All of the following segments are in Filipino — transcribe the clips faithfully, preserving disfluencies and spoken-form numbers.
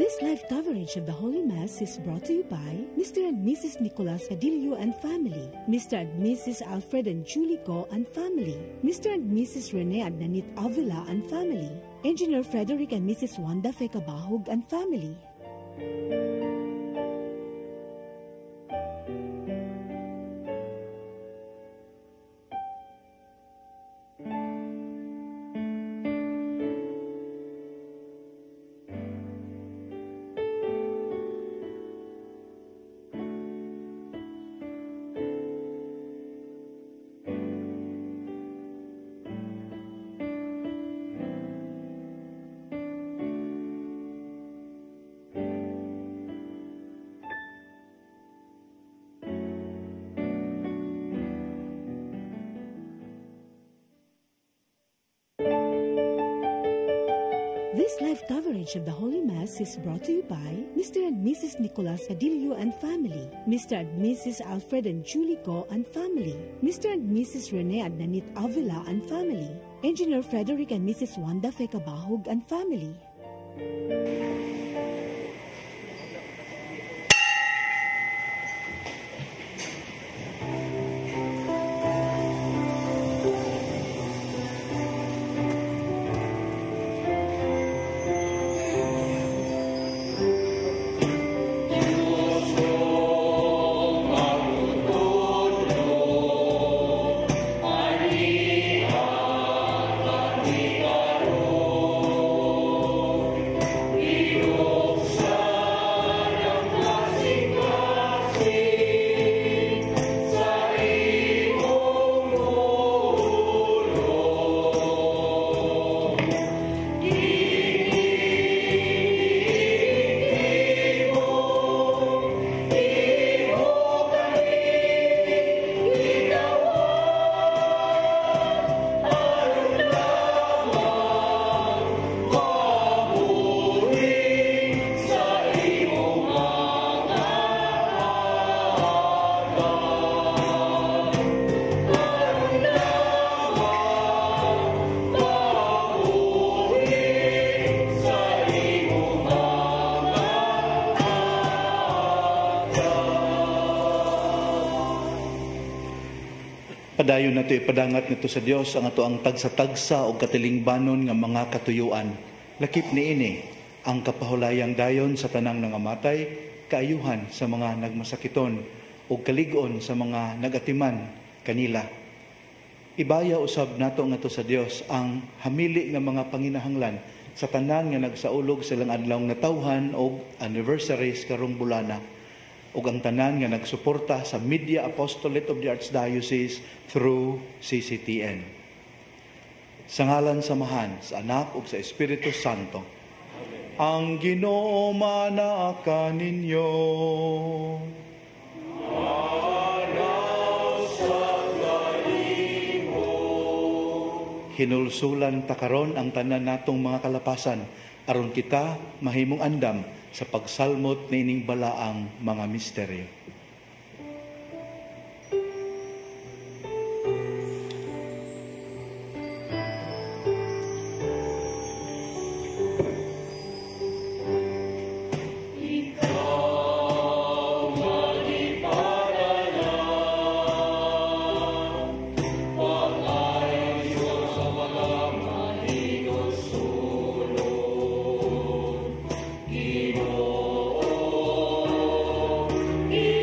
This live coverage of the Holy Mass is brought to you by Mister and Missus Nicolas Cadillo and family, Mister and Missus Alfred and Julie Go and family, Mister and Missus Rene and Nanit Avila and family, Engineer Frederick and Missus Wanda Fekabahog and family. This live coverage of the Holy Mass is brought to you by Mister and Missus Nicolas Cadillo and family, Mister and Missus Alfred and Julie Go and family, Mister and Missus Rene and Nanit Avila and family, Engineer Frederick and Missus Wanda Fekabahog and family. Padayon nato ipadangat nito sa Dios ang ato ang tagsa-tagsa o katilingbanon nga mga katuyuan. Lakip niini ang kapahulayang dayon sa tanang nangamatay, kaayuhan sa mga nagmasakiton o kalig-on sa mga nagatiman kanila. Ibaya usab nato nga to sa Dios ang hamili nga mga panginahanglan sa tanan nga nagsaulog silang adlaw natawhan o anniversaries karong bulana, ug ang tanan nga nagsuporta sa Media Apostolate of the Archdiocese through C C T N. Sa ngalan samahan sa Anak ug sa Espiritu Santo. Amen. Ang Ginoo manaka ninyo. Manaw sa galimo. Hinulsulan ta karon ang tanan natong mga kalapasan aron kita mahimong andam sa pagsalmot na ining balaang mga misteryo. He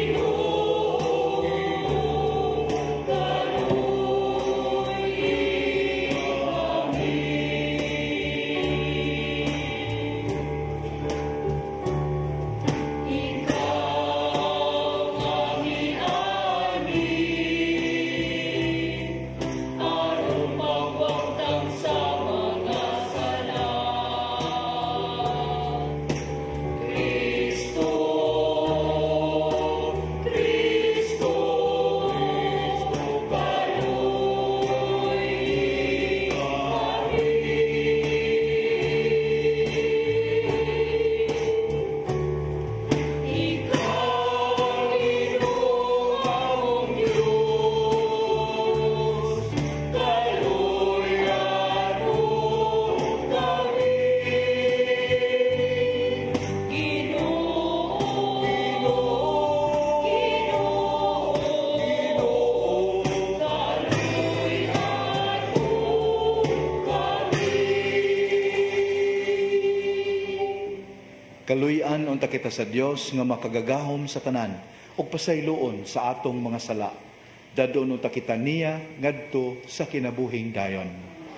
Kaluy-an unta kita sa Dios nga makagagahom sa tanan ug pasayloon sa atong mga sala. Dadon unta kita niya ngadto sa kinabuhing dayon.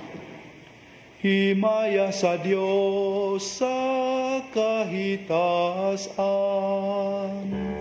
Himaya sa Dios sa kahitasan.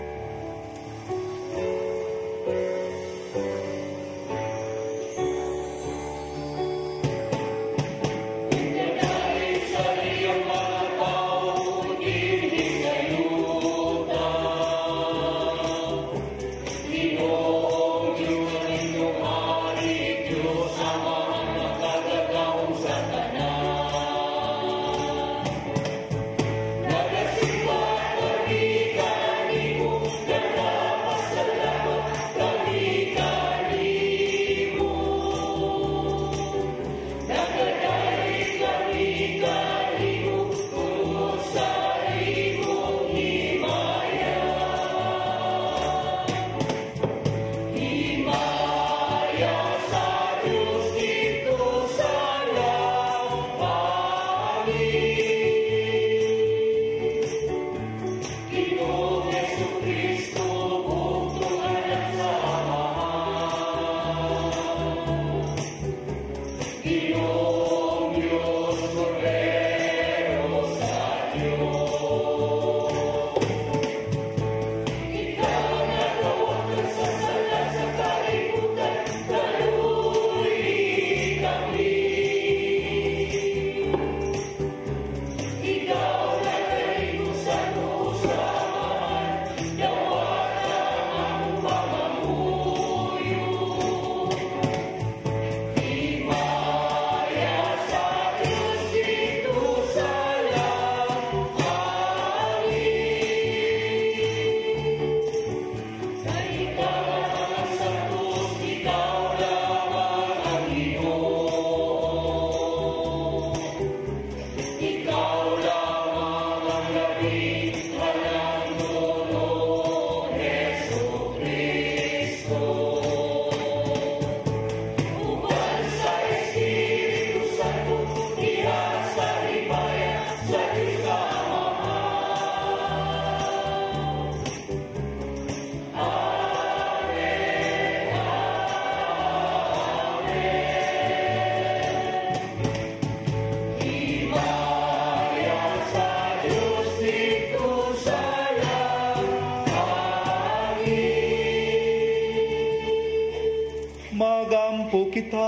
Magampo kita.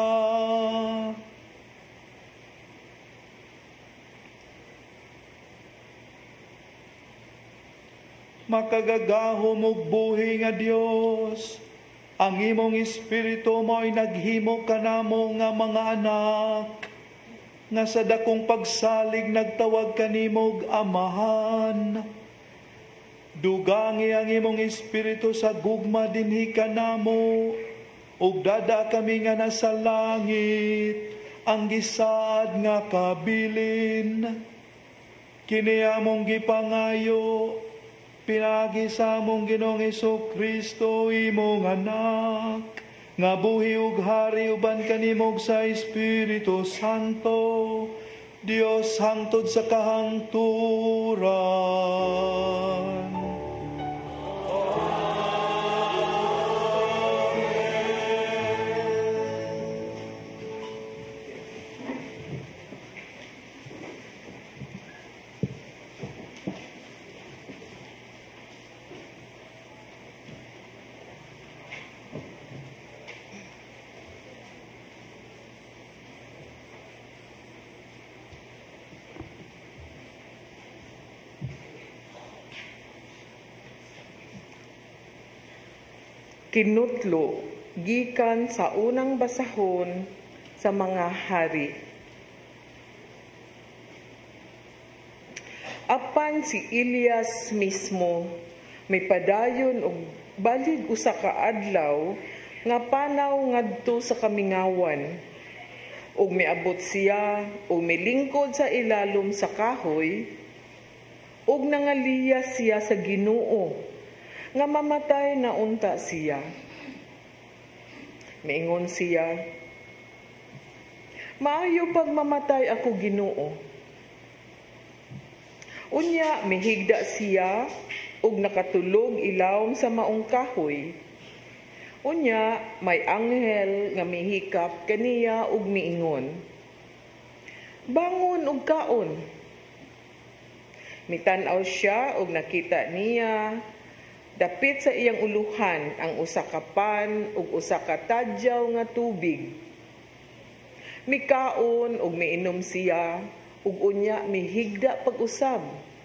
Makagagahom ug buhi nga Dios, ang imong espiritu mo'y naghimo kanamo nga mga anak, nga sa dakong pagsalig nagtawag kanimog amahan. Dugangi ang imong espiritu sa gugma dinhi kanamo, ug dada kami nga nasa langit, ang gisad nga kabilin. Kini among gipangayo, pinagi sa among Ginoong Jesu-Kristo, imong anak, nga buhi ug hari uban kanimog sa Espiritu Santo, Dios hangtod sa kahangturan. Kinutlo, gikan sa unang basahon sa mga hari. Apan si Elias mismo, may padayon og balig usa ka adlaw nga panaw ngadto sa kamingawan. Ug miabot siya ug milingkod sa ilalom sa kahoy, ug nangaliya siya sa Ginoo nga mamatay na unta siya. Miingon siya, maayo pag mamatay ako, Ginoo. Unya mihigda siya ug nakatulog ilawom sa maong kahoy. Unya may anghel nga mihikap kaniya ug miingon, "Bangon ug kaon." Mitan-aw siya ug nakita niya dapit sa iyang uluhan ang usa ka pan ug usa ka tadyaw nga tubig. Mikaon ug miinom siya ug unya mihigda pag-usab.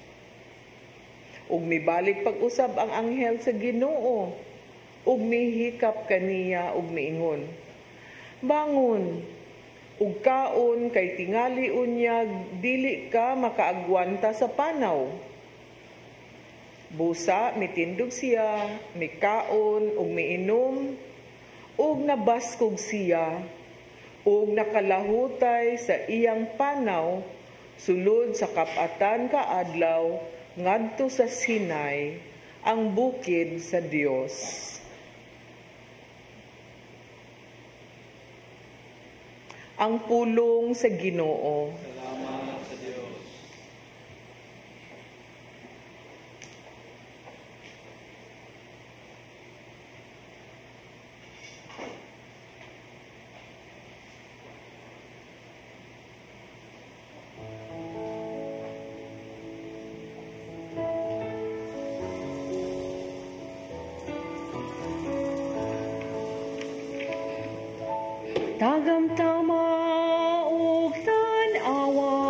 Ug mibalik pag-usab ang anghel sa Ginoo ug mihikap kaniya ug miingon, "Bangon ug kaon kay tingali unyag dili ka makaagwanta sa panaw." Busa mitindog siya, mikaon ug miinom ug nabaskog siya ug nakalahutay sa iyang panaw sulod sa kap-atan kaadlaw ngadto sa Sinai, ang bukid sa Dios. Ang pulong sa Ginoo. Salamat sa Diyos. Tagamtama ug tan-awa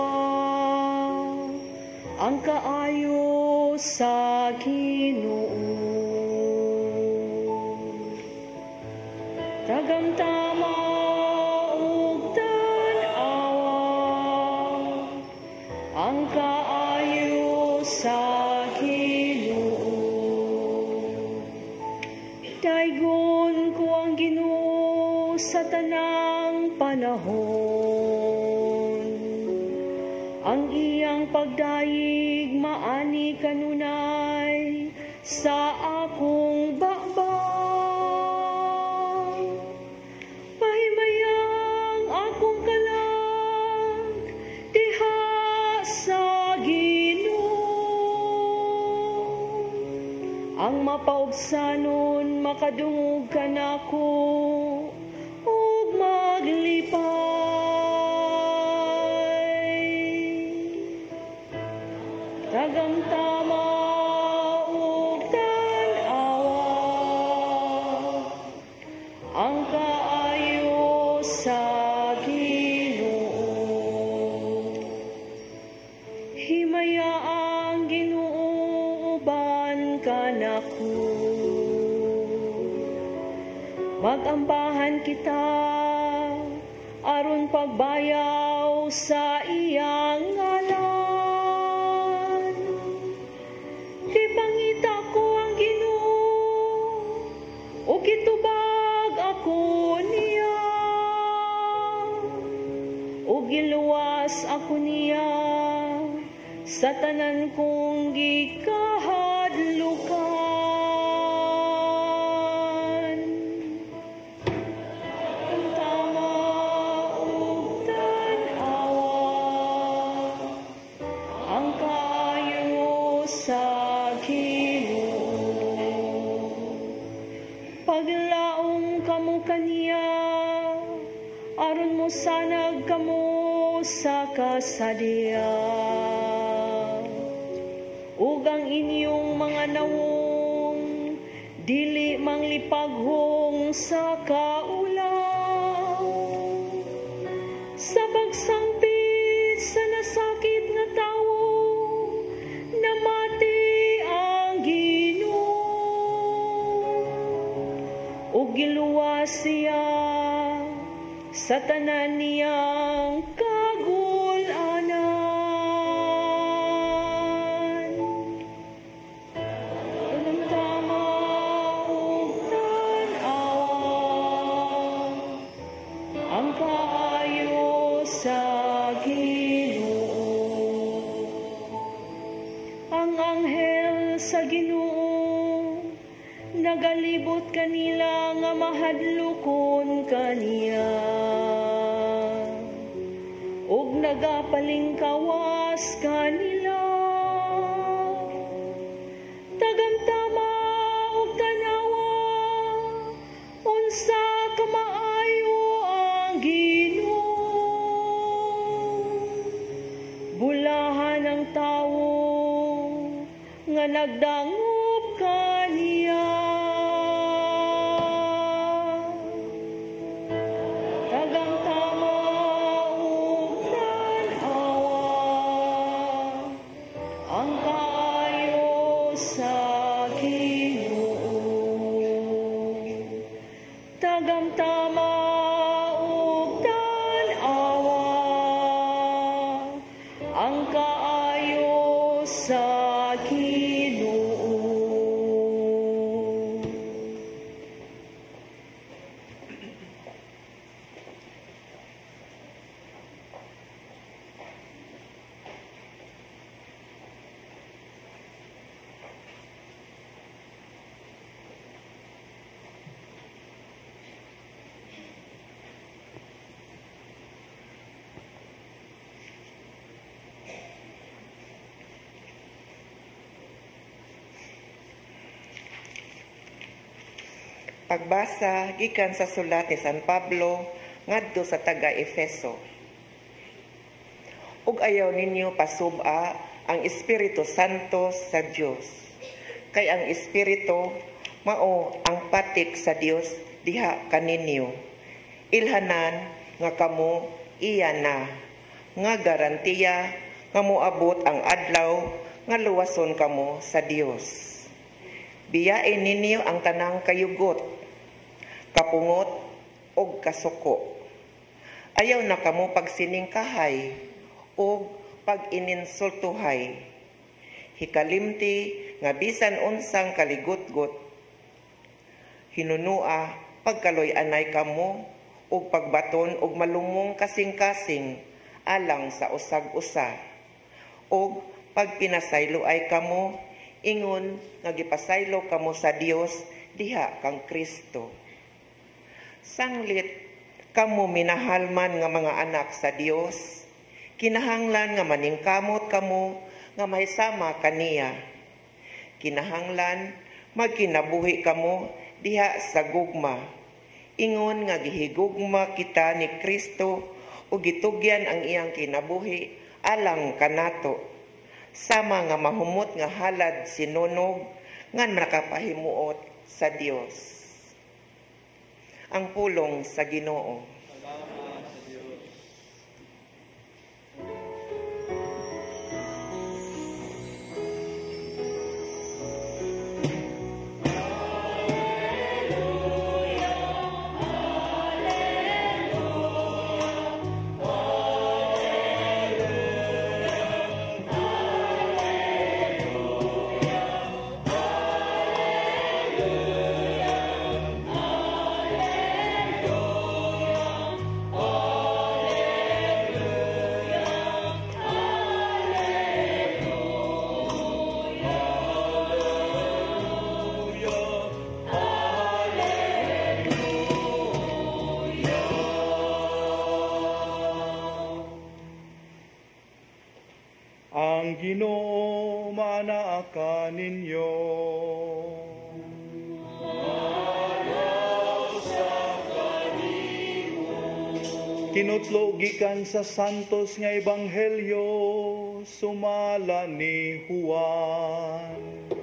ang kaayo sa Ginoo. Tagamtama ug tan-awa ang kaayo sa Ginoo. Daygon ko ang Ginoo sa tanang panahon. Ang iyang pagdayig maani kanunay sa akong bakbang. Pahimayang akong kalag diha sa Ginoo. Ang mapaubsanon makadungog kanako ug maglipay. Tagamtama ug tan-awa ang kaayo sa Ginoo. Himaya ang Ginoo uban kanako. Magambahan kita aron pagbayaw sa iyang ngalan. Di pangita ko ang Ginoo o kitubag ako niya. O giluwas ako niya sa tanan kong gikahadlukan. Paglaong kamo kaniya, aron mo sanag kamo sa kasadya. Ug ang inyong mga nawong, dili manglipaghong sa kaulaw. Sa pagsangpit sa nasakit nga tawo, namati ang Ginoo. Ug giluwas siya sa tanan niyang kagul-anan. Tagamtama ug tan-awa ang kaayo sa Ginoo. Ang anghel sa Ginoo nagalibot kanila nga mahadlokon kaniya. Ug nagapalingkawas kanila. nagdangup kaniya. Tagang tama ug tanawa ang kaayo sa Ginoo. Tagang tama ug tanawa ang kaayo sa Ginoo. Pagbasa gikan sa sulat ni San Pablo ngadto sa taga-Efeso. Ug ayaw ninyo pasub-a ang Espiritu Santo sa Dios. Kay ang Espiritu mao ang patik sa Dios diha kaninyo. Ilhanan nga kamo iya na nga garantiya nga moabot ang adlaw nga luwason kamo sa Dios. Biyain ninyo ang tanang kayugot, kapungot og kasuko. Ayaw na kamo pagsiningkahay og pag-ininsultuhay. Hikalimti nga bisan unsang kaligutgot, hinunua pagkaloy-anay kamo og pagbaton og malumong kasing-kasing alang sa usag-usa. Og pagpinasayloay kamo, ingon nga gipasaylo kamo sa Dios diha kang Kristo. Sanglit kamo minahalman nga mga anak sa Dios, kinahanglan nga maningkamot kamo nga mahisama kaniya. Kinahanglan magkinabuhi kamo diha sa gugma. Ingon nga gihigugma kita ni Kristo ug gitugyan ang iyang kinabuhi alang kanato. Sama nga mahumot nga halad sinunog nga nakapahimuot sa Dios. Ang pulong sa Ginoo. Salamat sa Diyos. Ang Ginoo manaa ninyo. Kinutlo gikan sa santos nga ebanghelyo sumala ni Juan.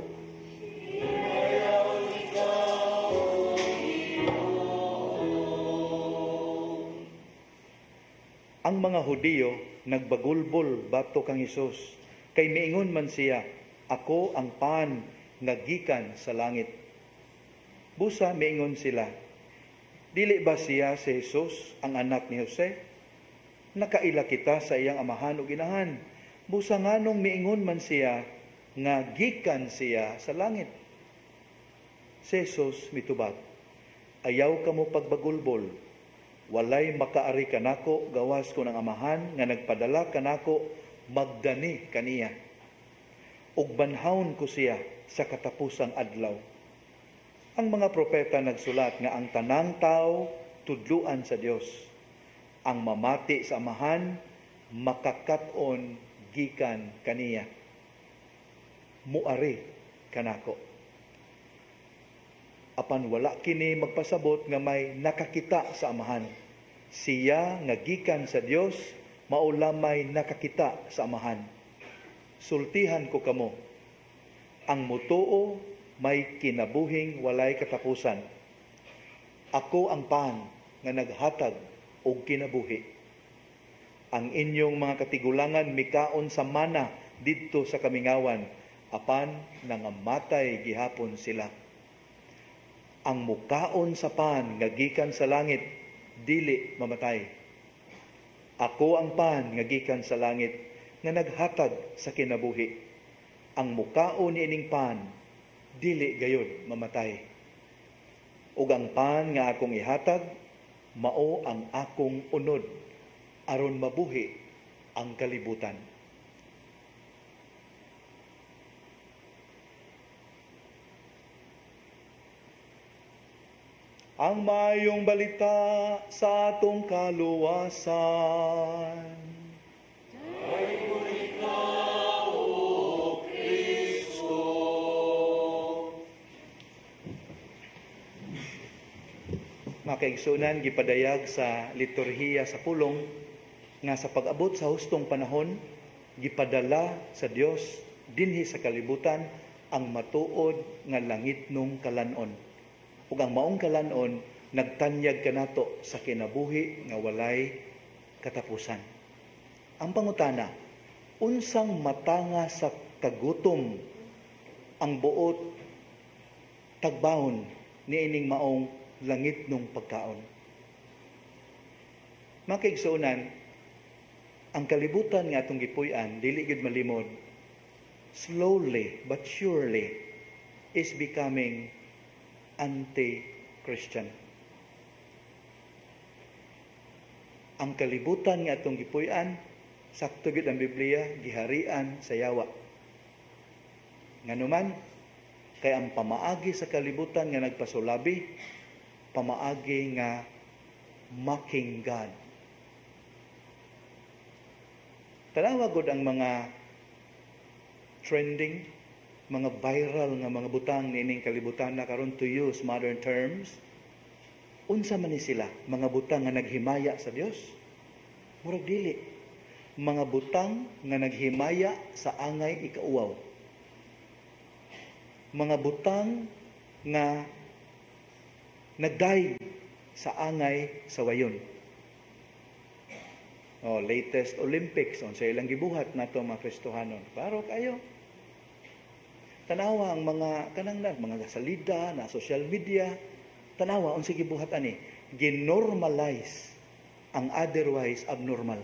Ang mga Hudiyo nagbagulbol bato kang Hesus, kay miingon man siya, ako ang pan nga gikan sa langit. Busa miingon sila, dili ba siya si Hesus ang anak ni Jose? Nakaila kita sa iyang amahan o ginahan. Busa nganong miingon man siya nga gikan siya sa langit. Si Hesus mitubag, ayaw kamo pagbagulbol. Walay makaari kanako gawas ko ng amahan nga nagpadala kanako magdani kaniya. Ug banhawon ko siya sa katapusang adlaw. Ang mga propeta nagsulat nga ang tanang tao tudluan sa Dios. Ang mamati sa amahan makakat-on gikan kaniya. Muari kanako. Apan wala kini magpasabot nga may nakakita sa amahan. Siya nga gikan sa Dios mao lamay nakakita sa amahan. Sultihan ko kamo. Ang mutuo may kinabuhing walay katapusan. Ako ang pan nga naghatag og kinabuhi. Ang inyong mga katigulangan mikaon sa mana didto sa kamingawan, apan nangamatay gihapon sila. Ang mukaon sa pan nga gikan sa langit, dili mamatay. Ako ang pan nga gikan sa langit nga naghatag sa kinabuhi. Ang mukaon niining pan, dili gayud mamatay. Ug ang pan nga akong ihatag, mao ang akong unod, aron mabuhi ang kalibutan. Ang mayong balita sa atong kaluwasan. Mga kaigsunan, gipadayag sa liturhiya sa pulong nga sa pag-abot sa hustong panahon, gipadala sa Dios dinhi sa kalibutan ang matuod nga langitnong kalanon. Ug ang maong kalanon nagtanyag kanato sa kinabuhi nga walay katapusan. Ang pangutana, unsang matanga sa kagutom ang buot tagbahon niining maong langit nung pagkaon. Mga kaigsunan, ang kalibutan nga atong gipuy-an, dili gid malimod, slowly but surely is becoming anti-Christian. Ang kalibutan nga atong gipuy-an, sakto gid ang Biblia, giharian sa yawa. Nganuman, kay ang pamaagi sa kalibutan nga nagpasulabi, pamaagi nga mocking God. Tanawa gud ang mga trending, mga viral nga mga butang niining kalibutan na karon, to use modern terms. Unsa man ni sila? Mga butang nga naghimaya sa Dios? Murag dili. Mga butang nga naghimaya sa angay ikauwaw. Mga butang nga nagdaig sa angay sa wayon. Oh, latest Olympics, on sa ilang gibuhat nato mga Kristohanon. Klaro kayo. Tanawa ang mga kanang na, mga salida na social media, tanawa unsa gibuhat ani, ginormalize ang otherwise abnormal.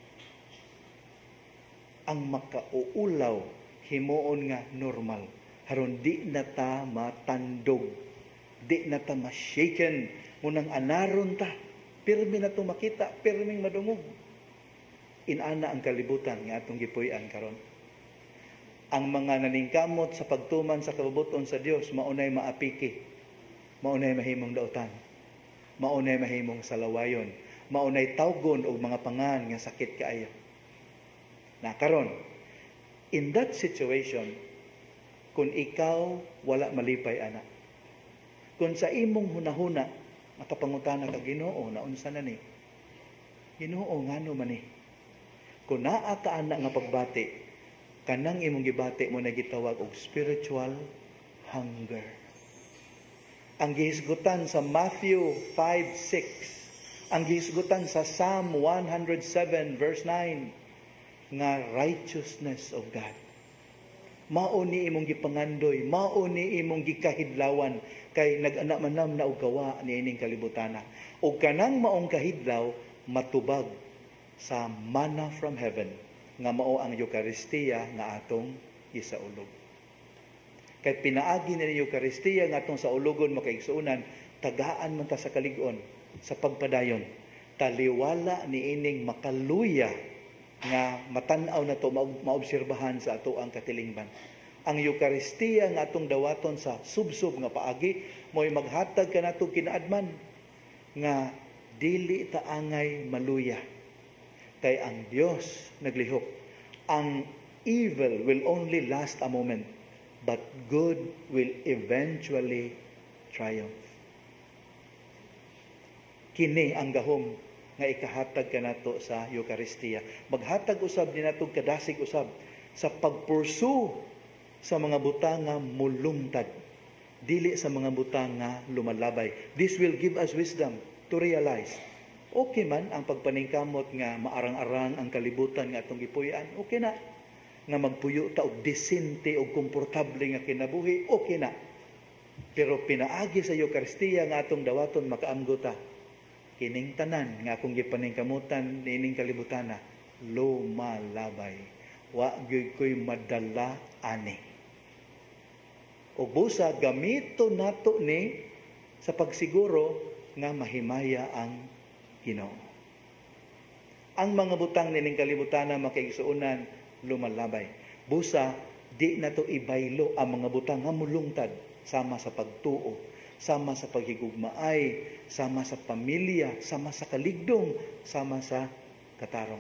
Ang makauulaw himuon nga normal. Haron di na ta matandog, di na ta ma-shaken, munang anaron ta, pirmi na to makita, pirming madungog. Inana ang kalibutan nga atong gipuy-an karon. Ang mga naningkamot sa pagtuman sa kabubuton sa Dios maunay maapiki, maunay mahimong dautan, maunay mahimong salawayon, maunay tawgon og mga pangan nga sakit kaayo. Na karon, in that situation, kung ikaw wala malipay ana, kung sa imong hunahuna makapangutana ka Ginoo na unsa na ni, Ginoo ngano man ni, kung naa ka ana nga pagbati, kanang imong gibati mo na gitawag og spiritual hunger. Ang gihisgutan sa Matthew five six, ang gihisgutan sa Psalm one oh seven verse nine, nga righteousness of God. Mao ni imong gipangandoy, mao ni imong gikahidlawan, kay nag-ana manam na og gawa niining kalibutana. Og kanang maong kahidlaw matubag sa manna from heaven, nga mao ang Eucharistia nga atong gisaulog. Kay pinaagi ni Eucharistia nga atong saulogon makaigsuunan, tagaan man ta sa kalig-on, sa pagpadayon, taliwala niining makaluya nga matan-aw na to, maobserbahan sa ato ang katilingban. Ang Eucharistia nga atong dawaton sa subsub nga paagi, mo'y maghatag ka nato kinaadman nga dili ta angay maluya. Kay ang Dios naglihok, ang evil will only last a moment, but good will eventually triumph. Kini ang gahom nga ikahatag kanato sa Eucharistia. Maghatag usab ni natong kadasig usab sa pagpursue sa mga butang nga mulungtad, dili sa mga butang nga lumalabay. This will give us wisdom to realize, okay man ang pagpaningkamot nga maarang-arang ang kalibutan nga atong gipuy-an, okay na. Nga magpuyo ta og disente og komportable nga kinabuhi, okay na. Pero pinaagi sa Eucharistia nga atong dawaton makaamgo ta, kining tanan nga akong gipaningkamutan nining kalibutana, lumalabay. Wa gyud ko'y madala ani. O busa gamito nato ni sa pagsiguro nga mahimaya ang Ginoo. Ang mga butang nining kalibutana makaigsuonan lumalabay. Busa di na to ibaylo ang mga butang nga mulungtad sama sa pagtuo, sama sa paghigugmaay, sama sa pamilya, sama sa kaligdong, sama sa katarong.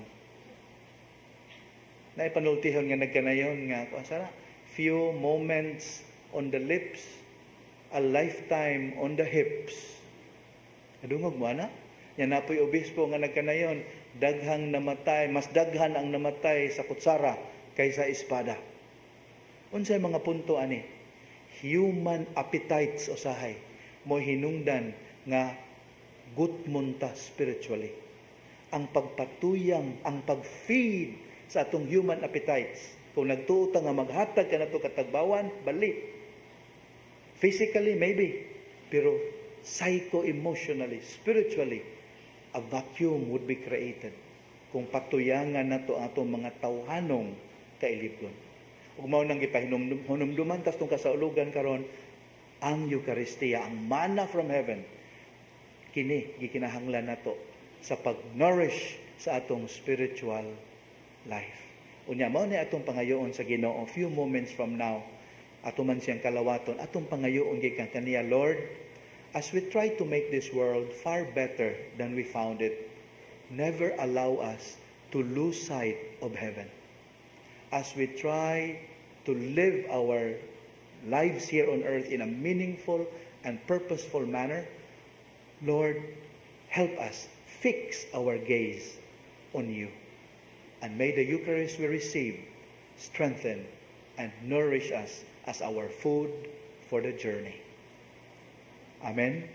Naipanultihon nga nagkanayon nga sana few moments on the lips, a lifetime on the hips. Adungog mo na? Yan napoy obispo nga nagkanayon, daghang namatay, mas daghan ang namatay sa kutsara kaysa espada. Unsay mga punto ani? Human appetites usahay mo hinungdan nga gutmunta spiritually. Ang pagpatuyang, ang pag-feed sa atong human appetites. Kung nagtuo ta nga maghatag ka na ito katagbawan, balik. Physically, maybe. Pero psycho-emotionally, spiritually, a vacuum would be created kung patuyangan na ito ang atong mga tawhanong kailibgon. Ug mao nang gipahinumduman tas tong kasaulugan karon ang Eucharistia, ang manna from heaven, kini gikinahanglan nato sa pag-nourish sa atong spiritual life. Unya mao ni atong pangayoon sa Ginoo, a few moments from now, ato man siyang kalawaton, atong pangayoon gikan kaniya, Lord, as we try to make this world far better than we found it, never allow us to lose sight of heaven. As we try to live our lives here on earth in a meaningful and purposeful manner, Lord, help us fix our gaze on you. And may the Eucharist we receive strengthen and nourish us as our food for the journey. Amen.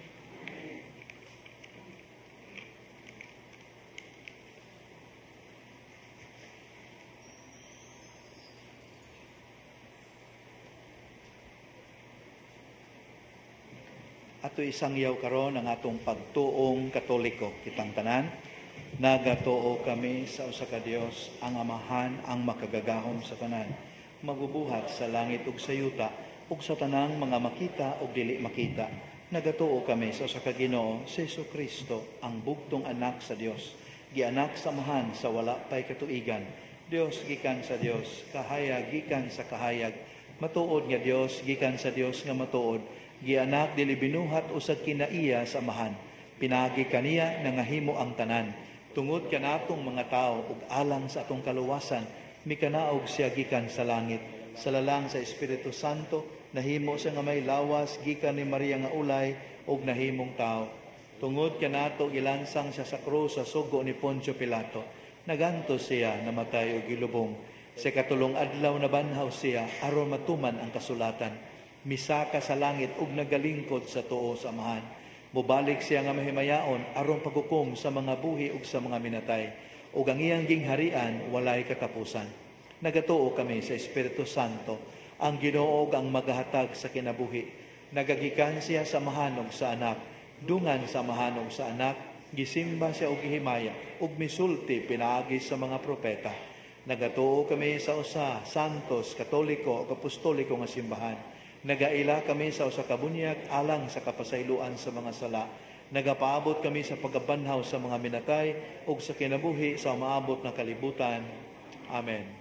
Ato isang yaw karon ang atong pagtuong Katoliko kitang tanan. Nagatuo kami sa usa ka Dios, ang Amahan, ang makagagahom sa tanan, magubuhat sa langit ug sa yuta, ug sa tanang mga makita ug dili makita. Nagatuo kami sa usa ka Ginoo, si Jesucristo, ang bugtong anak sa Dios, gianak sa Amahan sa wala pay katuigan. Dios gikan sa Dios, kahayag gikan sa kahayag, matuod nga Dios gikan sa Dios nga matuod, gianak dili binuhat usag kinaiya sa Amahan. Pinagi kaniya nangahimo ang tanan. Tungod kanatong mga tao ug alang sa atong kaluwasan, mikanaog siya gikan sa langit. Sa lalang sa Espiritu Santo, nahimo siya nga may lawas gikan ni Maria nga ulay ug nahimong tao. Tungod kanato ilansang siya sa krus sa sugo ni Poncio Pilato. Nagantos siya namatay ug gilubong. Sa katulong adlaw na banhaw siya aron matuman ang kasulatan. Misaka sa langit ug nagalingkod sa tuo sa Amahan. Mubalik siya nga mahimayaon aron paghukom sa mga buhi ug sa mga minatay. Ug ang iyang gingharian walay katapusan. Nagatuo kami sa Espiritu Santo, ang Ginoo ang magahatag sa kinabuhi. Nagagikan siya sa mahanog sa anak, dungan sa mahanog sa anak, gisimba siya og gihimaya, ug misulti pinaagi sa mga propeta. Nagatuo kami sa usa, santos, katoliko, ug apostoliko nga simbahan. Nagaila kami sa usa ka bunyag alang sa kapasayloan sa mga sala. Nagapaabot kami sa pagabanhaw sa mga minatay ug sa kinabuhi sa maabot na kalibutan. Amen.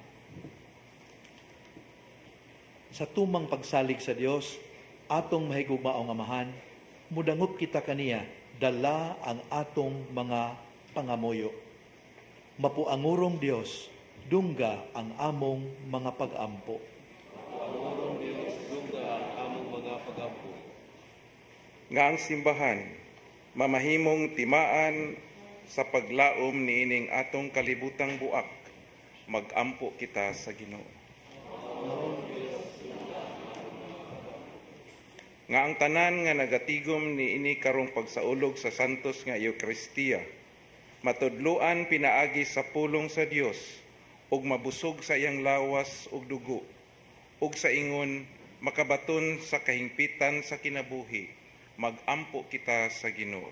Sa tumang pagsalig sa Dios, atong mahigugmaong Amahan, mudangup kita kaniya, dala ang atong mga pangamuyo. Mapuangurong Dios, dungga ang among mga pag-ampo. Mapuangurong Dios, dungga ang among mga pag-ampo. Nga ang simbahan, mamahimong timaan sa paglaom niining atong kalibutang buak, mag-ampo kita sa Ginoo. nga ang tanan nga nagatigom ni ini karong pagsaulog sa santos nga Eucharistia matudluan pinaagi sa pulong sa Dios ug mabusog sa iyang lawas ug dugo ug sa ingon makabaton sa kahingpitan sa kinabuhi magampo kita sa Ginoo.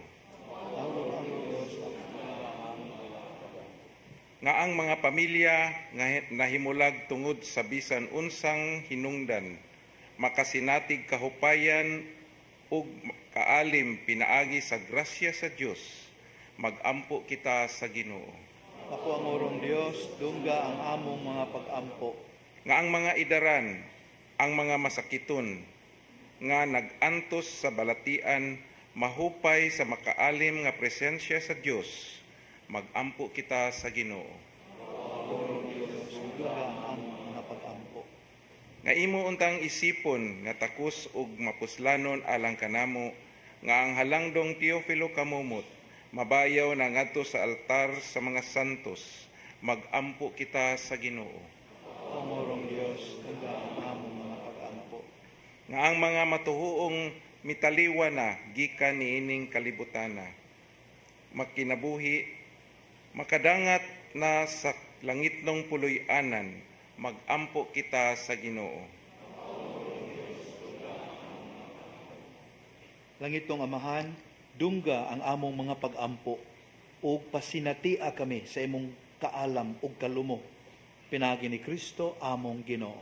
Nga ang mga pamilya nga nahimulag tungod sa bisan unsang hinungdan makasinatig kahupayan ug kaalim pinaagi sa grasya sa Dios magampo kita sa Ginoo. Ako ang orong Dios, dungga ang among mga pag-ampo. Nga ang mga idaran, ang mga masakiton, nga nagantos sa balatian, mahupay sa makaalim nga presensya sa Dios, magampo kita sa Ginoo. Orong Dios, dungga ang among mga pag-ampo. Nga imo untang isipon nga takos ug mapuslanon alang kanamo, nga ang halangdong Teofilo kamumot, mabayaw na ngadto sa altar sa mga santos, magampo kita sa Ginoo. Pangorong Dios, dungga ang among mga pag-ampo. Nga ang mga matuhuong mitaliwa na gikan niining kalibutana, makinabuhi, makadangat na sa langitnong puloy-anan, magampo kita sa Ginoo. Langitong Amahan, dungga ang among mga pag-ampo ug pasinatia kami sa imong kaalam ug kalumo. Pinagi ni Kristo among Ginoo.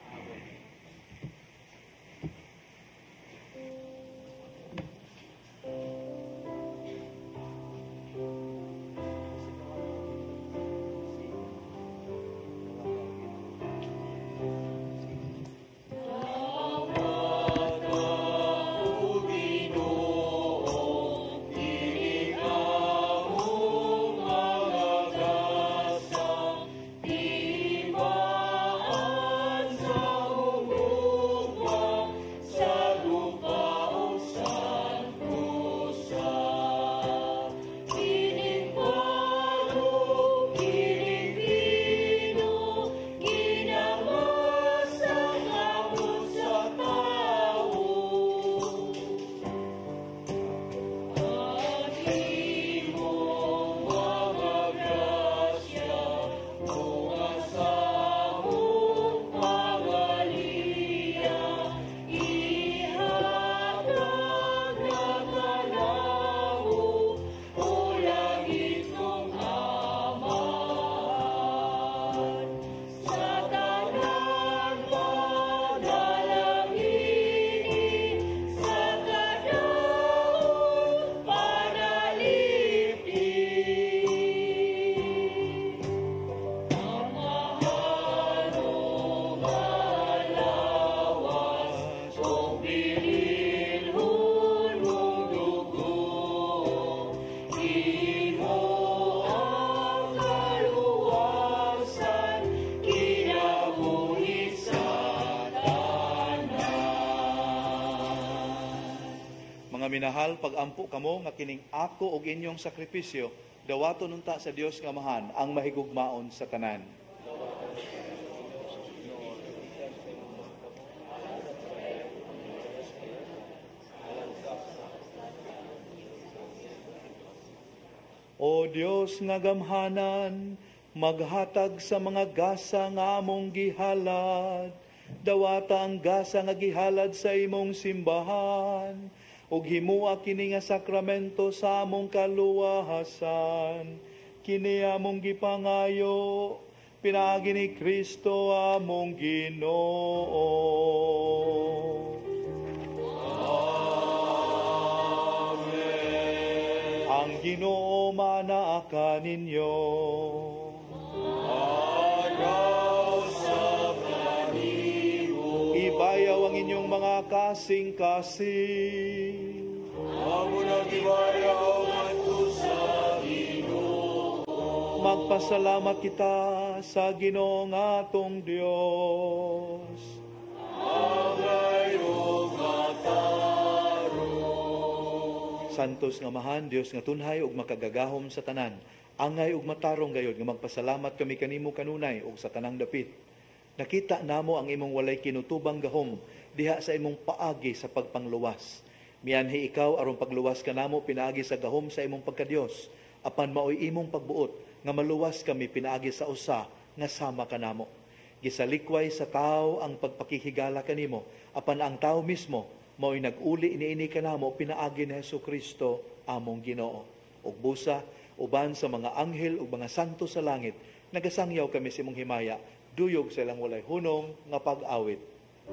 Minahal, pag-ampo kamo nga kining ako og inyong sakripisyo, dawaton unta sa Dios nga Amahan ang mahigugmaon sa tanan. O Dios nga gamhanan, maghatag sa mga gasa nga among gihalad, dawata ang gasa nga gihalad sa imong simbahan, ug himua kini nga sakramento sa among kaluwahasan, kini among gipangayo, pinaagi ni Kristo among Ginoo. Amen. Ang Ginoo manaa ninyo. Agaw sa kanimo. Ibayaw ang inyong mga kasing-kasing. Amo na gibayaw ngadto sa Ginoo. Magpasalamat kita sa Ginoo nga atong Dios. Agayong matarong. Santos nga Amahan, Dios nga tunhay ug makagagahom sa tanan. Angay ug matarong gayod nga magpasalamat kami kanimo kanunay ug sa tanang dapit. Nakita namo ang imong walay kinutubang gahom diha sa imong paagi sa pagpangluwas. Mianhi ikaw aron pagluwas kanamo pinaagi sa gahom sa imong pagkadios, apan maoy imong pagbuot nga maluwas kami pinaagi sa usa nga sama kanamo. Gisalikway sa tao ang pagpakihigala kanimo, apan ang tao mismo mao'y nag-uli niini kanamo pinaagi ni Hesukristo among Ginoo. Ug busa uban sa mga anghel ug mga santo sa langit, nagasangyaw kami sa imong himaya, duyog sa ilang walay hunong nga pag-awit.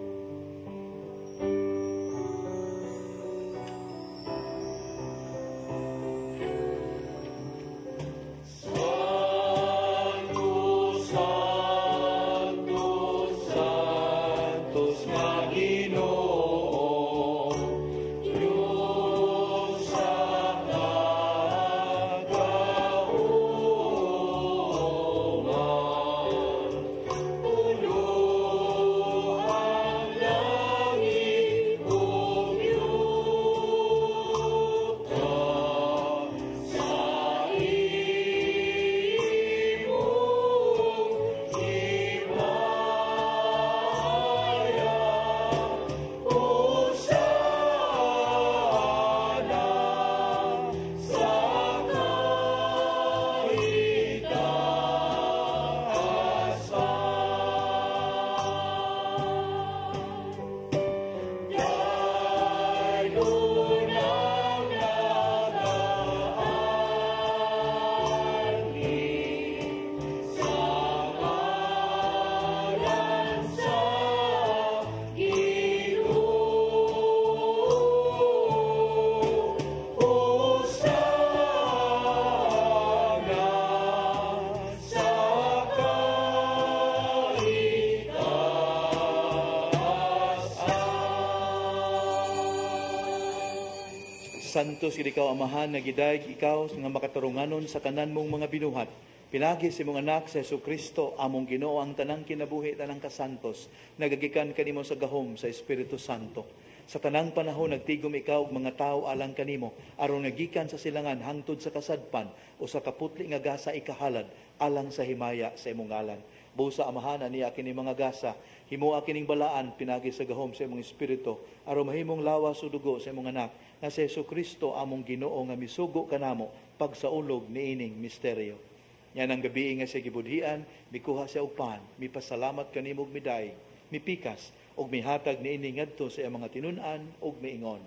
Santos ikaw amahan nga gidayeg ikaw nga makatarunganon sa tanan mong mga binuhat. Pinagi si mong anak sa Hesukristo among Ginoo ang tanang kinabuhi tanang kasantos, nagagikan kanimo sa gahom sa Espiritu Santo. Sa tanang panahon nagtigom ikaw og mga tawo alang kanimo aron nagikan sa silangan hangtod sa kasadpan o sa kaputli nga gasa ikahalad alang sa himaya sa imong ngalan. Busa amahan niya kini mga gasa, himo kining balaan pinagi sa gahom sa imong espiritu aron mahimong lawas o dugo sa imong anak nga si Hesukristo among Ginoo nga misugo kanamo pagsaulog niining misteryo. Yan ang gabi nga sa gibudhian, mikuha sa upan, mipasalamat kanimo og miday, mipikas og mihatag niini ngadto sa iyang mga tinun-an og miingon.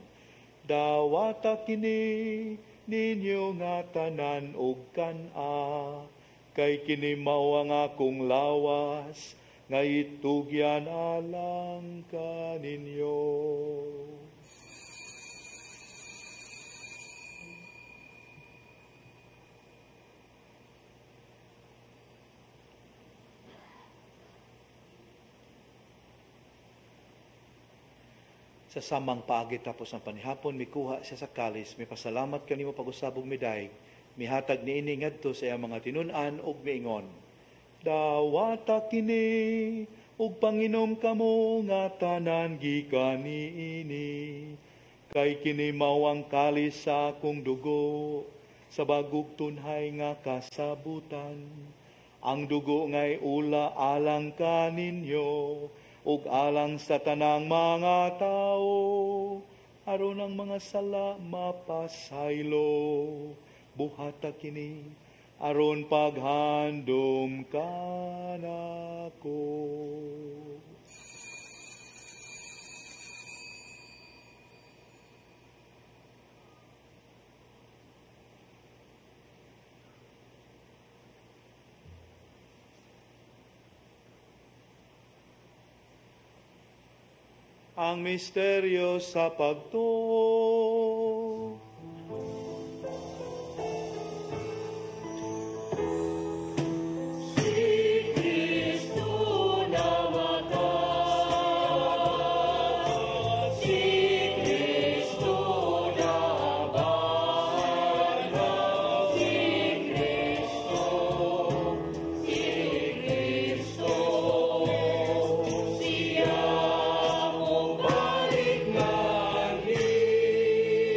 Dawata kini ninyo nga tanan og kan-a, kay kini mao ang akong lawas nga itugyan alang kaninyo. Sa samang paagi tapos ng panihapon, mikuha siya sa kalis, may pasalamat kanimo pag-usabog miday, mihatag niini ngadto sa iyang mga tinun-an og miingon. Dawata kini ug panginom kamo nga tanan gikan niini, kay kini mao ang kalis sa akong dugo sa bagog tunhay nga kasabutan. Ang dugo nga'y ula alang kaninyo ug alang sa tanang mga tao, aron ang mga sala mapasaylo. Buhata kini aron paghandom kanako. Ang misteryo sa pagtuo. Si Kristo namatay, si Kristo nabangon, si Kristo, si Kristo, siya balik nga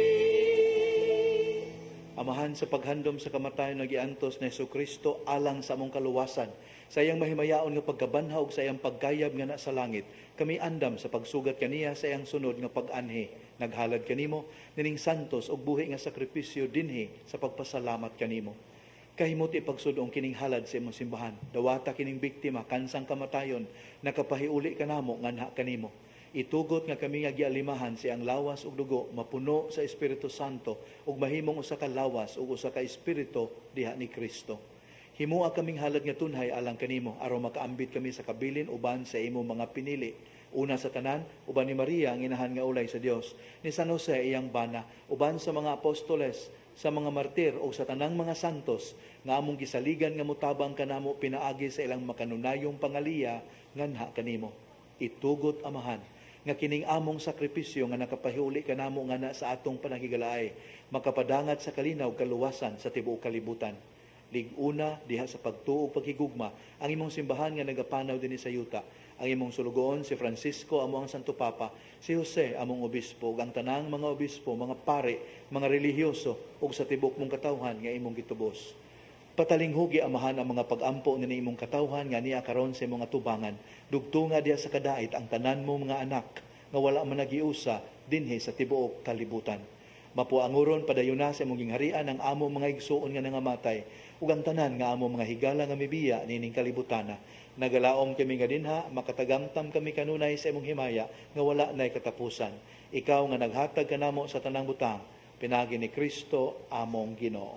sa paghandom sa kamatayon nga giantos ni Jesucristo alang sa among kaluwasan. Sa iyang mahimayaon nga pagkabanhaw ug sa iyang pagkayab nga na sa langit, kami andam sa pagsugat kaniya sa iyang sunod nga pag-anhi. Naghalad kanimo nining santos ug buhi nga sakripisyo dinhi sa pagpasalamat kanimo. Kahimot ipagsudong kining halad sa imong simbahan. Dawata kining biktima kansang kamatayon nakapahiuli kanamo nganha kanimo. Itugot nga kami nga gialimahan siyang lawas ug dugo mapuno sa Espiritu Santo ug mahimong usa ka lawas ug usa ka espiritu diha ni Kristo. Himua kaming halad nga tunhay alang kanimo aron makaambit kami sa kabilin uban sa imo mga pinili. Una sa tanan, uban ni Maria ang inahan nga ulay sa Dios, ni San Jose iyang bana, uban sa mga apostoles, sa mga martir o sa tanang mga santos nga among gisaligan nga mutabang kanamo pinaagi sa ilang makanunayong pangaliya nganha kanimo. Itugot amahan nga kining among sakripisyo nga nakapahiuli kanamo nga na sa atong panagigalaay makapadangat sa kalinaw kaluwasan sa tibuok kalibutan. Liguna diha sa pagtuo ug paghigugma ang imong simbahan nga nagapanaw dinhi sa yuta. Ang imong sulugoon si Francisco amo ang Santo Papa, si Jose among obispo ug ang tanang mga obispo, mga pare, mga relihiyoso ug sa tibuok mong katawhan nga imong gitubos. Patalinghugi amahan ang mga pag-ampo ni imong katawhan nga niya karon sa imong atubangan. Dugtunga diha sa kadait ang tanan mo mga anak nga wala man nagiusa dinhi sa tibuok kalibutan. Mapuanguron padayuna sa imong gingharian ang amo mga igsuon nga nangamatay ug ang tanan nga amo mga higala nga mibiya nining kalibutana. Nagalaom kami nga dinha, makatagamtam kami kanunay sa imong himaya nga wala nay katapusan. Ikaw nga naghatag kanamo sa tanang butang, pinagi ni Kristo among Ginoo.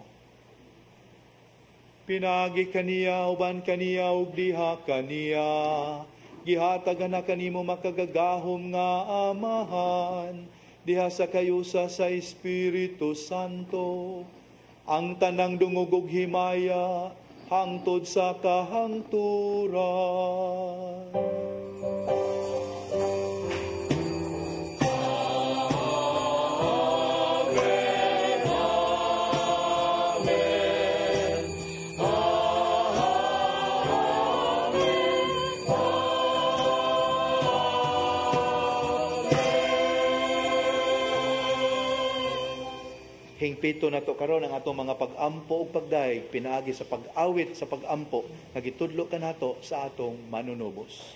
Pinagi kaniya uban kaniya ug diha kaniya. Gihatag na kanimo makagagahom nga amahan. Diha sa kayusa sa Espiritu Santo. Ang tanang dungog ug himaya hangtod sa kahangturan. Hingpito na to karon ang atong mga pag-ampo ug pagdaig pinaagi sa pag-awit sa pag-ampo nga gitudlo kanato sa atong manunubos.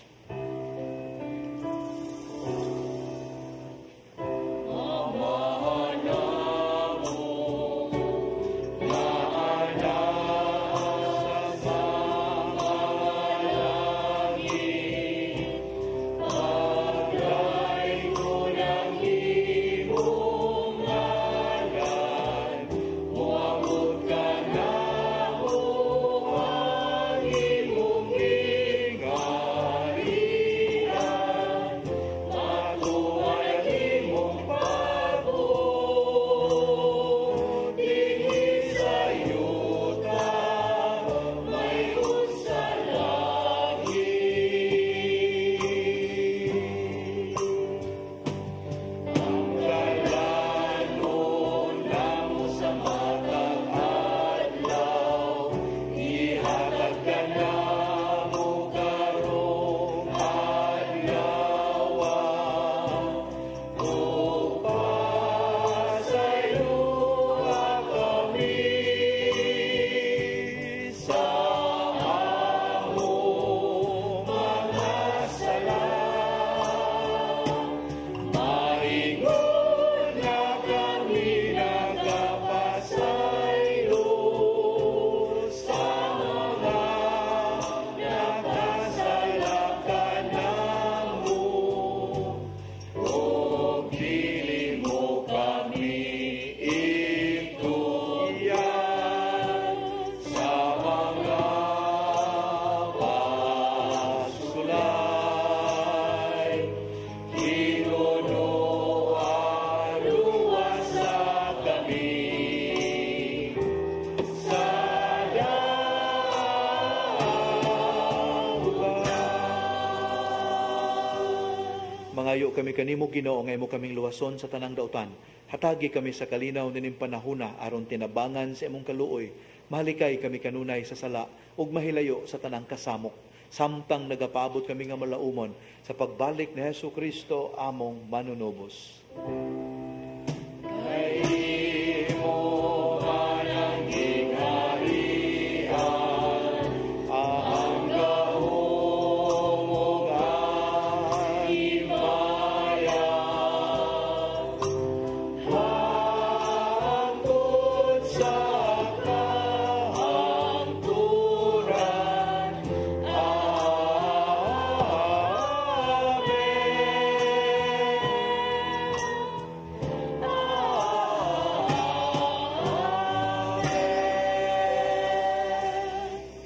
Mangayo kami kanimo Ginoo nga imo kaming luwason sa tanang dautan. Hatagi kami sa kalinaw nining panahona aron tinabangan sa imong kaluoy. Mahalikay kami kanunay sa sala ug mahilayo sa tanang kasamok. Samtang nagapaabot kami nga malaumon sa pagbalik ni Jesucristo among manunubos. Kay mo manang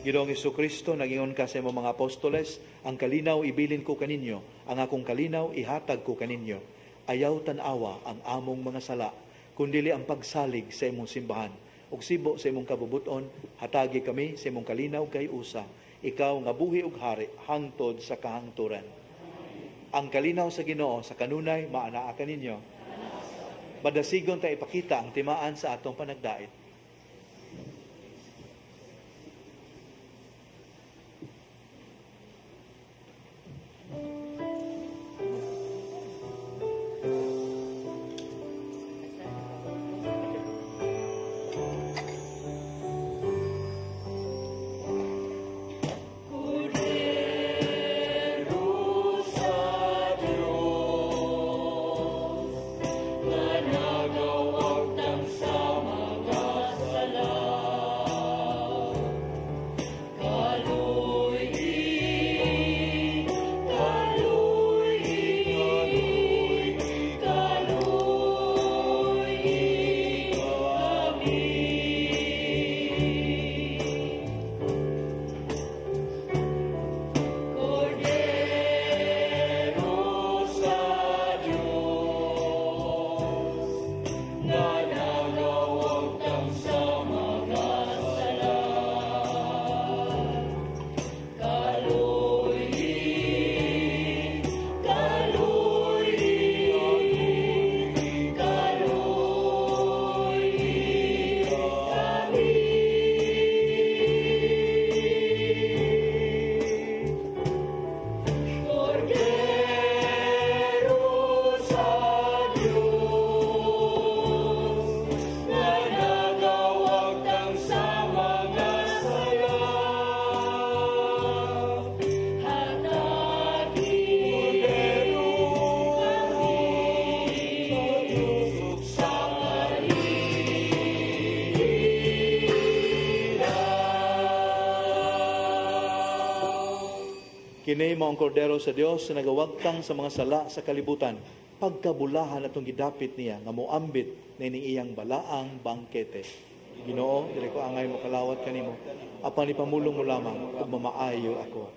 Ginoong Hesukristo, nagingon ka sa imong mga apostoles, ang kalinaw ibilin ko kaninyo, ang akong kalinaw ihatag ko kaninyo. Ayaw tanawa ang among mga sala, kundili ang pagsalig sa imong simbahan. Ug sibo sa imong kabubuton, hatagi kami sa imong kalinaw kay usa. Ikaw nga buhi ug hari hangtod sa kahangturan. Ang kalinaw sa Ginoo sa kanunay maanaa kaninyo. Madasigon ta ipakita ang timaan sa atong panagdait. Kini mao ang kordero sa Dios na nagawagtang sa mga sala sa kalibutan. Pagkabulahan atong gidapit niya nga moambit na ining iyang balaang bangkete. Ginoo, dili ko angay mo kalawat kanimo. Apan ipamulong mo lamang ug mamaayo ako.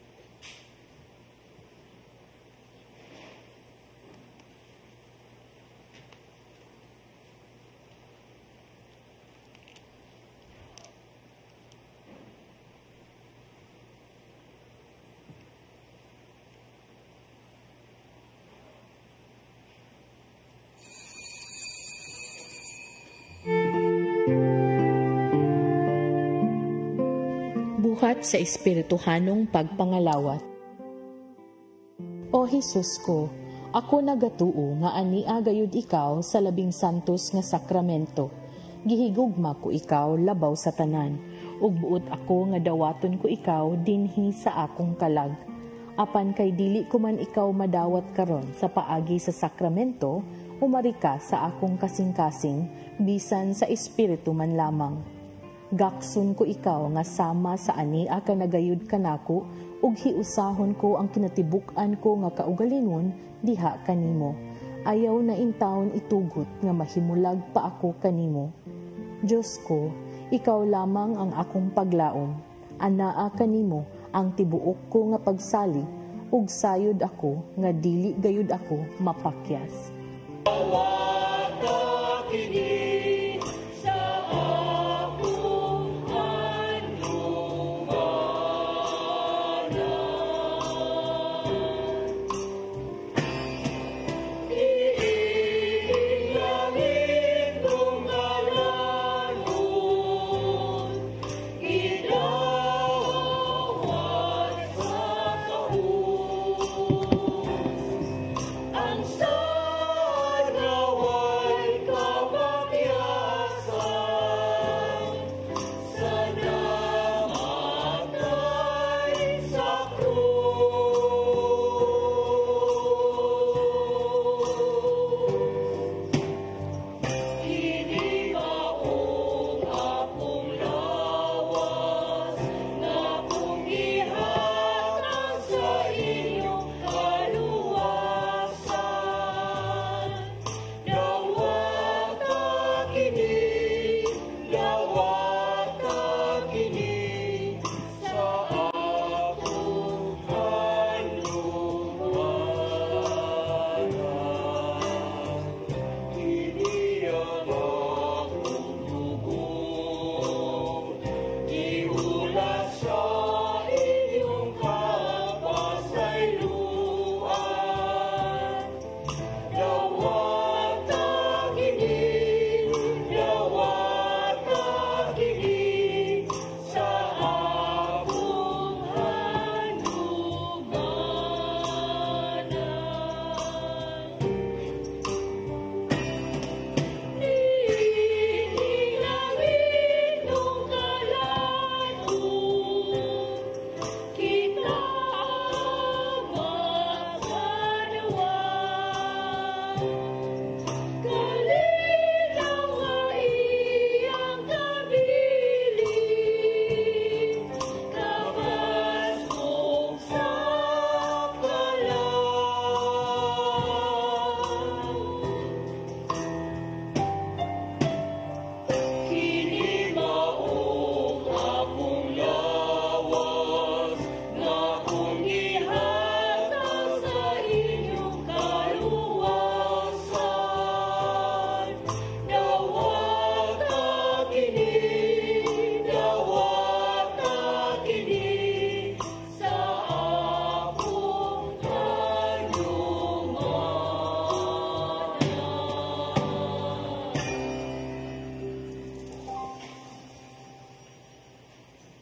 Buhat sa espirituhanong pagpangalawat. O Hesus ko, ako nagatuo nga ania gayud ikaw sa labing santos nga sakramento. Gihigugma ko ikaw labaw sa tanan, ug buot ako nga dawaton ko ikaw dinhi sa akong kalag. Apan kay dili ko man ikaw madawat karon sa paagi sa sakramento, umari ka sa akong kasing-kasing, bisan sa espiritu man lamang. Gakson ko ikaw nga sama sa ania ka nagayud kanako ug hiusahon ko ang kinatibuk-an ko nga kaugalingon diha kanimo. Ayaw na intawon itugot nga mahimulag pa ako kanimo. Diyos ko, ikaw lamang ang akong paglaom. Anaa kanimo ang tibuok ko nga pagsalig ug sayod ako nga dili gayud ako mapakyas. Ang sanaway ka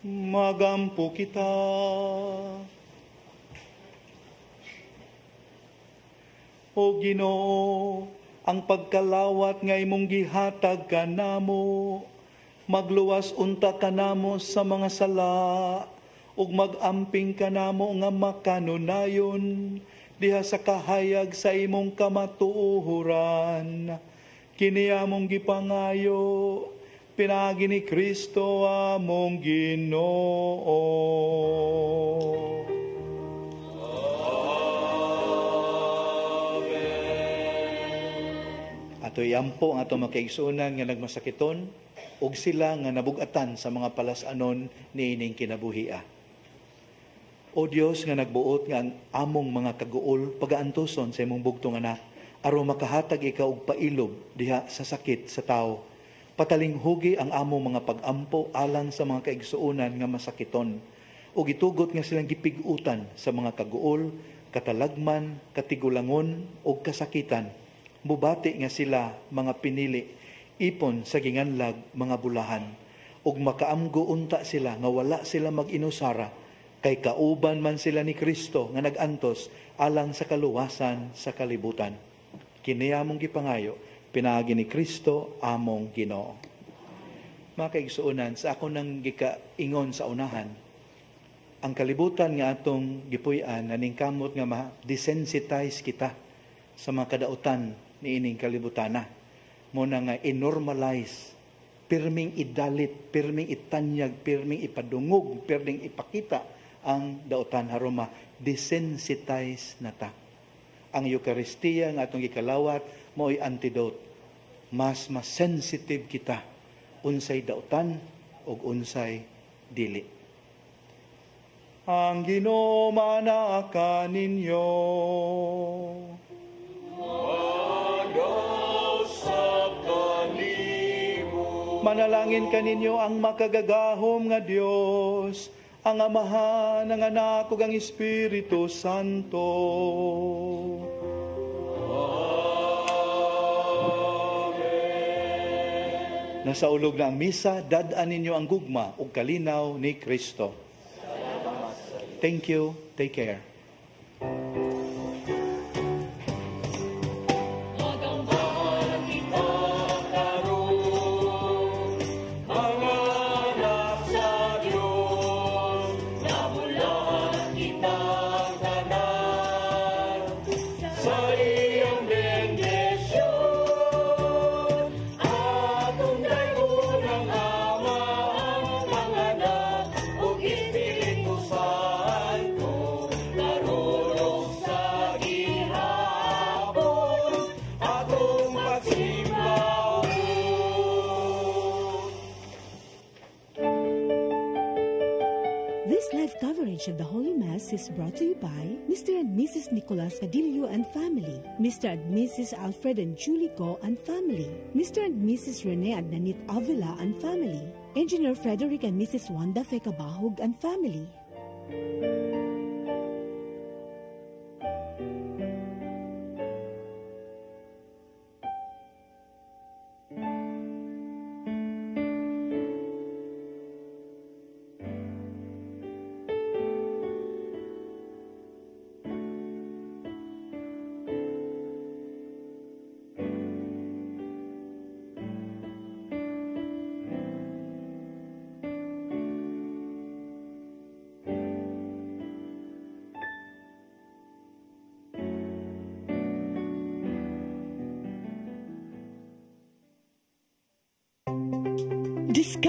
Magampo kita. O Ginoo, ang pagkalawat nga imong gihatag kanamo, magluwas unta kanamo sa mga sala, ug magamping kanamo nga makanunayon diha sa kahayag sa imong kamatuoran. Kini among gipangayo, pinagi ni Kristo among Ginoo. Ato yampo ang ato makaigsunan nga nagmasakiton, ug sila nga nabugatan sa mga palasanon ni ining kinabuhia. O Dios nga nagbuot nga ang among mga kaguol pagaantuson sa imong bugtong anak, aron makahatag ikaw og pailob diha sa sakit sa tao. Patalinghugi ang among mga pag-ampo alang sa mga kaigsuonan nga masakiton, ug gitugot nga silang gipig-utan sa mga kaguol, katalagman, katigulangon ug kasakitan. Mubati nga sila mga pinili, ipon sa ginganlag mga bulahan, ug makaamgo unta sila nga wala sila mag-inusara, kay kauban man sila ni Kristo nga nagantos alang sa kaluwasan sa kalibutan. Kini among gipangayo, pinaagi ni Kristo among Ginoo. Mga kaigsuonan, sa ako nang gikaingon sa unahan, ang kalibutan nga atong gipuy-an naning kamot nga ma-desensitize kita sa mga kadautan ni ining kalibutana. Muna nga i-normalize, pirming idalit, pirming itanyag, pirming ipadungog, pirming ipakita ang dautan haruma desensitize na ta. Ang Eucharistia nga atong gikalawat mo'y antidote. Mas mas sensitive kita unsay dautan ug unsay dili. Ang Ginoo manaka ninyo. Manalangin kaninyo ang makagagahom nga Dios, ang Amahan, ang Anak, ug ang Espiritu Santo. Amen. Nasaulog na ang misa, dad-an ninyo ang gugma ug kalinaw ni Kristo. Thank you. Take care. Coverage of the Holy Mass is brought to you by Mister and Missus Nicolas Adilio and family, Mister and Missus Alfred and Julie Go and family, Mister and Missus Rene and Nanit Avila and family, Engineer Frederick and Missus Wanda Fekabahog and family. Discuss